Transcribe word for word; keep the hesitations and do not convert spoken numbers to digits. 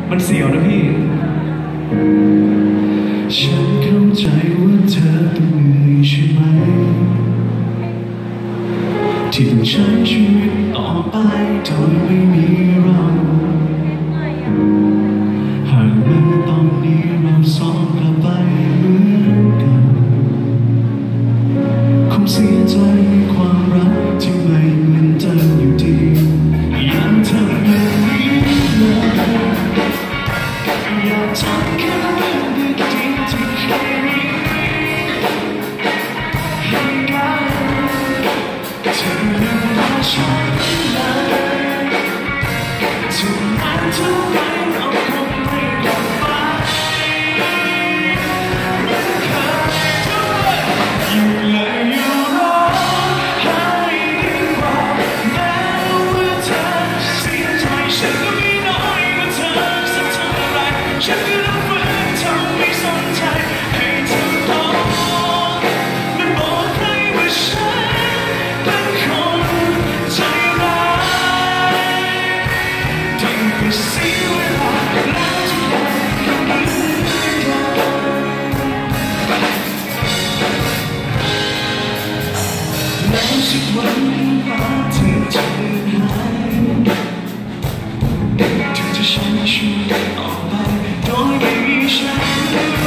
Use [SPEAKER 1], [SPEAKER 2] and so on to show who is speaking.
[SPEAKER 1] มันเสียวนะพี่ฉันเข้าใจว่าเธอต้องเหนื่อยใช่ไหมที่ต้องใช้ชีวิตต่อไปโดยไม่มีเราหากแม้ตอนนี้เราสองกลับไปเหมือนกันคงเสียใจในความรักที่ไม่เหมือนเดิมอยู่ดียังทำอย่างนี้เลยอยากทำแค่เรื่องดีๆที่เคยมีให้กันเธอรู้ว่าฉันเลยถึงแม้เท่าไรเราคงไม่กลับไปอยู่เลยอยู่รอให้ดีกว่าแม้ว่าเธอเสียใจฉันก็ไม่น้อยกว่าเธอสักเท่าไรฉันก็ต้องฝืนทำไม่สนใจให้เธอต้องไม่บอกใครว่าฉันเป็นคนใจร้ายที่ไปเสียเวลาแล้วทุกอย่างก็เหมือนกันแล้วสักวันฟ้าเธอจะเดินหายเธอจะใช้ชีวิตต่อไปโดยไม่มีฉัน